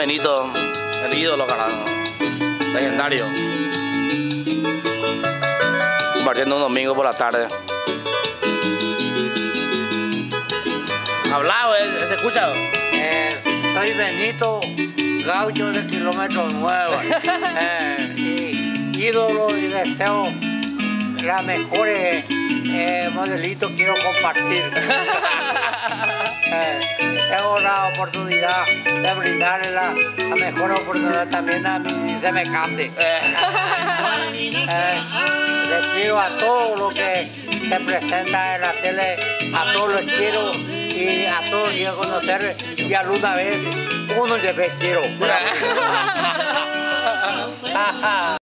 Benito, el ídolo, carajo. Legendario. Compartiendo un domingo por la tarde. Hablado, ¿se escucha? Soy Benito, gaucho de Kilómetro Nuevo. Ídolo y deseo las mejores modelitos quiero compartir. Tengo la oportunidad de brindarle la mejor oportunidad también a mi semejante. Les quiero a todos los que se presentan en la tele, a todos los quiero y a todos quiero conocer y alguna vez uno de vez quiero.